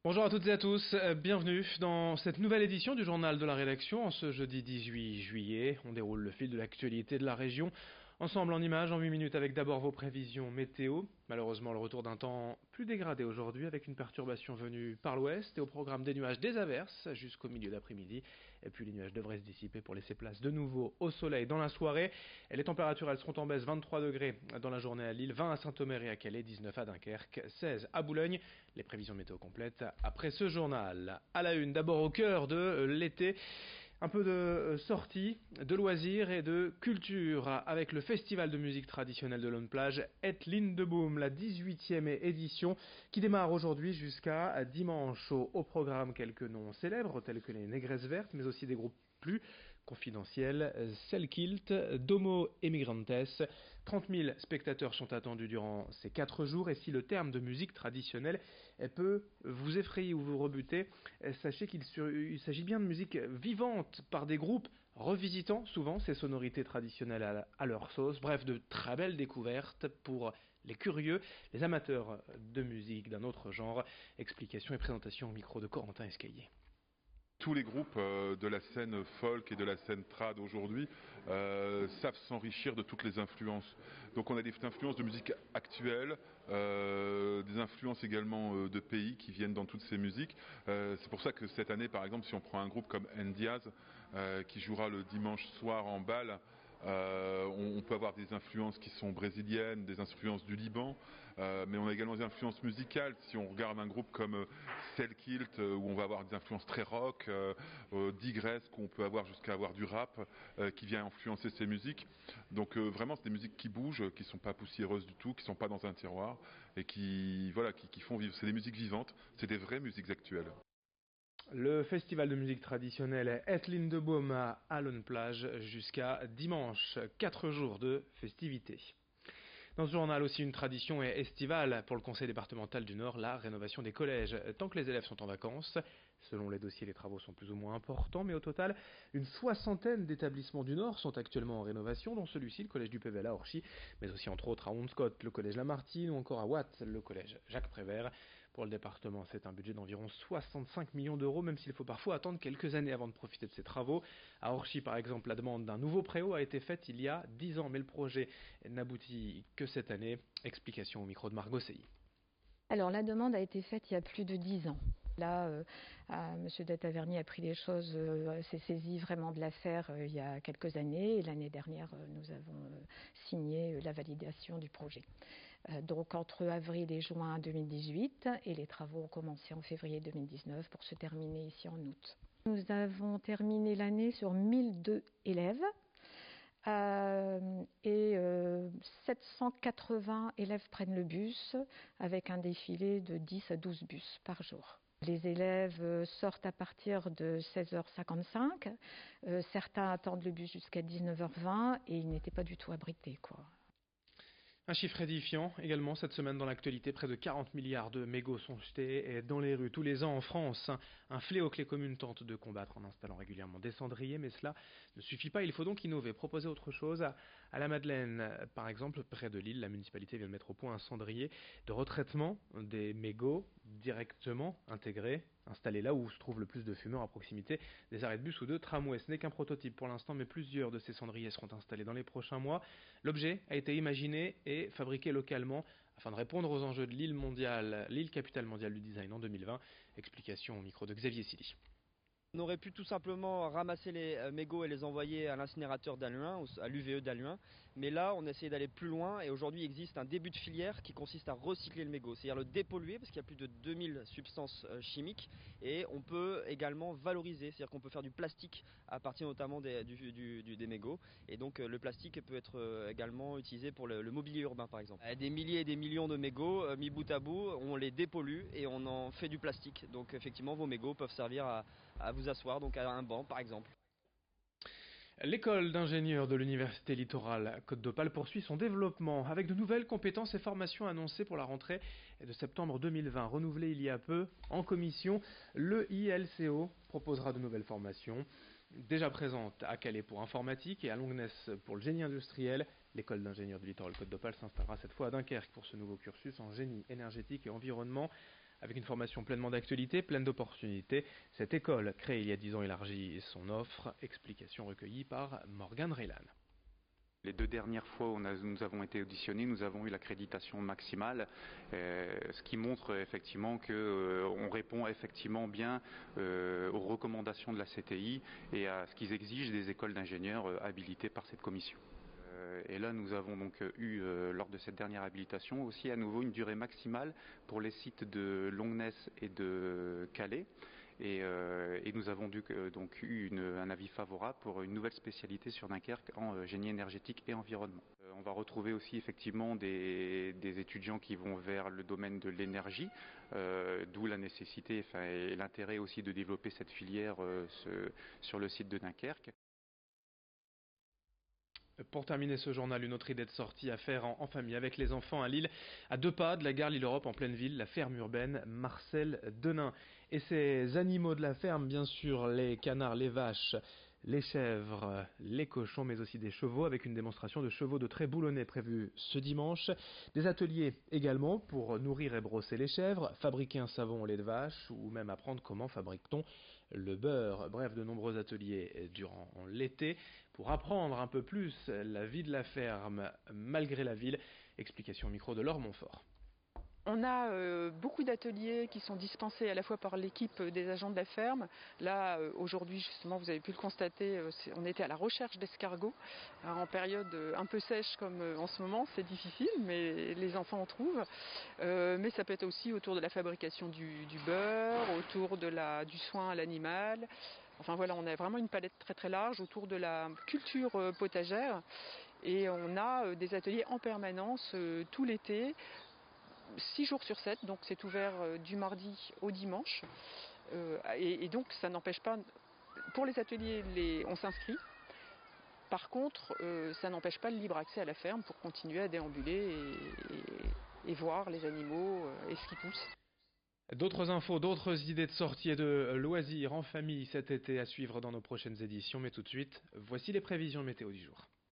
Bonjour à toutes et à tous, bienvenue dans cette nouvelle édition du journal de la rédaction. En ce jeudi 18 juillet, on déroule le fil de l'actualité de la région. Ensemble en images en 8 minutes avec d'abord vos prévisions météo. Malheureusement le retour d'un temps plus dégradé aujourd'hui avec une perturbation venue par l'ouest et au programme des nuages, des averses jusqu'au milieu d'après-midi. Et puis les nuages devraient se dissiper pour laisser place de nouveau au soleil dans la soirée. Et les températures elles seront en baisse, 23 degrés dans la journée à Lille, 20 à Saint-Omer et à Calais, 19 à Dunkerque, 16 à Boulogne. Les prévisions météo complètes après ce journal. À la une, d'abord au cœur de l'été, un peu de sortie, de loisirs et de culture avec le festival de musique traditionnelle de Lonne-Plage, Et Lindeboom, la 18e édition qui démarre aujourd'hui jusqu'à dimanche. Au programme quelques noms célèbres tels que les Négresses Vertes, mais aussi des groupes plus confidentiels, Selkilt, Domo et Migrantes. 30 000 spectateurs sont attendus durant ces 4 jours et si le terme de musique traditionnelle peut vous effrayer ou vous rebuter, sachez qu'il s'agit bien de musique vivante par des groupes revisitant souvent ces sonorités traditionnelles à leur sauce. Bref, de très belles découvertes pour les curieux, les amateurs de musique d'un autre genre. Explication et présentation au micro de Corentin Escaillé. Tous les groupes de la scène folk et de la scène trad aujourd'hui savent s'enrichir de toutes les influences. Donc on a des influences de musique actuelle, des influences également de pays qui viennent dans toutes ces musiques. C'est pour ça que cette année, par exemple, si on prend un groupe comme Ndiaz qui jouera le dimanche soir en bal, on peut avoir des influences qui sont brésiliennes, des influences du Liban, mais on a également des influences musicales. Si on regarde un groupe comme Selkilt, où on va avoir des influences très rock, Digresque, où on peut avoir jusqu'à avoir du rap qui vient influencer ces musiques. Donc vraiment, c'est des musiques qui bougent, qui sont pas poussiéreuses du tout, qui sont pas dans un tiroir et qui font vivre. C'est des musiques vivantes, c'est des vraies musiques actuelles. Le festival de musique traditionnelle Et Lindeboom à Lonne-Plage jusqu'à dimanche. 4 jours de festivités. Dans ce journal aussi une tradition estivale pour le conseil départemental du Nord, la rénovation des collèges. Tant que les élèves sont en vacances, selon les dossiers, les travaux sont plus ou moins importants, mais au total, une soixantaine d'établissements du Nord sont actuellement en rénovation, dont celui-ci, le collège du PVL à Orchy, mais aussi entre autres à Honscott, le collège Lamartine, ou encore à Watt, le collège Jacques Prévert. Pour le département, c'est un budget d'environ 65 millions d'euros, même s'il faut parfois attendre quelques années avant de profiter de ces travaux. À Orchy, par exemple, la demande d'un nouveau préau a été faite il y a 10 ans, mais le projet n'aboutit que cette année. Explication au micro de Margot Sey. Alors la demande a été faite il y a plus de 10 ans. Là, M. Dataverny a pris les choses, s'est saisi vraiment de l'affaire il y a quelques années. Et l'année dernière, nous avons signé la validation du projet. Donc entre avril et juin 2018, et les travaux ont commencé en février 2019 pour se terminer ici en août. Nous avons terminé l'année sur 1002 élèves. Et 780 élèves prennent le bus avec un défilé de 10 à 12 bus par jour. Les élèves sortent à partir de 16h55. Certains attendent le bus jusqu'à 19h20 et ils n'étaient pas du tout abrités, quoi. Un chiffre édifiant également cette semaine dans l'actualité, près de 40 milliards de mégots sont jetés dans les rues tous les ans en France. Un fléau que les communes tentent de combattre en installant régulièrement des cendriers, mais cela ne suffit pas, il faut donc innover, proposer autre chose. À la Madeleine, par exemple, près de Lille, la municipalité vient de mettre au point un cendrier de retraitement des mégots directement intégré, installé là où se trouve le plus de fumeurs à proximité des arrêts de bus ou de tramway. Ce n'est qu'un prototype pour l'instant, mais plusieurs de ces cendriers seront installés dans les prochains mois. L'objet a été imaginé et fabriqué localement afin de répondre aux enjeux de l'île capitale mondiale du design en 2020. Explication au micro de Xavier Silly. On aurait pu tout simplement ramasser les mégots et les envoyer à l'incinérateur d'Halluin, à l'UVE d'Halluin. Mais là, on a essayé d'aller plus loin et aujourd'hui, il existe un début de filière qui consiste à recycler le mégot, c'est-à-dire le dépolluer parce qu'il y a plus de 2000 substances chimiques et on peut également valoriser, c'est-à-dire qu'on peut faire du plastique à partir notamment des mégots. Et donc le plastique peut être également utilisé pour le mobilier urbain par exemple. Des milliers et des millions de mégots mis bout à bout, on les dépollue et on en fait du plastique. Donc effectivement, vos mégots peuvent servir à vous asseoir, donc à un banc par exemple. L'école d'ingénieurs de l'Université littorale Côte d'Opale poursuit son développement avec de nouvelles compétences et formations annoncées pour la rentrée de septembre 2020. Renouvelée il y a peu en commission, le ILCO proposera de nouvelles formations. Déjà présente à Calais pour informatique et à Longness pour le génie industriel, l'école d'ingénieurs du littoral Côte d'Opale s'installera cette fois à Dunkerque pour ce nouveau cursus en génie énergétique et environnement. Avec une formation pleinement d'actualité, pleine d'opportunités, cette école, créée il y a 10 ans, élargit son offre. Explication recueillie par Morgane Reylan. Les 2 dernières fois où nous avons été auditionnés, nous avons eu l'accréditation maximale, ce qui montre effectivement qu'on répond effectivement bien aux recommandations de la CTI et à ce qu'ils exigent des écoles d'ingénieurs habilitées par cette commission. Et là, nous avons donc eu, lors de cette dernière habilitation, aussi à nouveau une durée maximale pour les sites de Longness et de Calais. Et nous avons donc eu un avis favorable pour une nouvelle spécialité sur Dunkerque en génie énergétique et environnement. On va retrouver aussi effectivement des étudiants qui vont vers le domaine de l'énergie, d'où la nécessité et l'intérêt aussi de développer cette filière sur le site de Dunkerque. Pour terminer ce journal, une autre idée de sortie à faire en famille avec les enfants à Lille, à 2 pas de la gare Lille-Europe en pleine ville, la ferme urbaine Marcel Denain. Et ces animaux de la ferme, bien sûr, les canards, les vaches, les chèvres, les cochons, mais aussi des chevaux, avec une démonstration de chevaux de trait boulonnais prévue ce dimanche. Des ateliers également pour nourrir et brosser les chèvres, fabriquer un savon au lait de vache, ou même apprendre comment fabrique-t-on le beurre. Bref, de nombreux ateliers durant l'été pour apprendre un peu plus la vie de la ferme malgré la ville. Explication au micro de Laure Montfort. On a beaucoup d'ateliers qui sont dispensés à la fois par l'équipe des agents de la ferme. Là, aujourd'hui, justement, vous avez pu le constater, on était à la recherche d'escargots. En période un peu sèche comme en ce moment, c'est difficile, mais les enfants en trouvent. Mais ça peut être aussi autour de la fabrication du beurre, autour du soin à l'animal. Enfin voilà, on a vraiment une palette très très large autour de la culture potagère. Et on a des ateliers en permanence tout l'été. 6 jours sur 7, donc c'est ouvert du mardi au dimanche. Et donc ça n'empêche pas, pour les ateliers, on s'inscrit. Par contre, ça n'empêche pas le libre accès à la ferme pour continuer à déambuler et voir les animaux et ce qui pousse. D'autres infos, d'autres idées de sortie et de loisirs en famille cet été à suivre dans nos prochaines éditions. Mais tout de suite, voici les prévisions météo du jour.